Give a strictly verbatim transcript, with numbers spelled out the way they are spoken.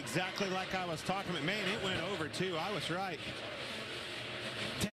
exactly like I was talking about. Man, it went over too. I was right.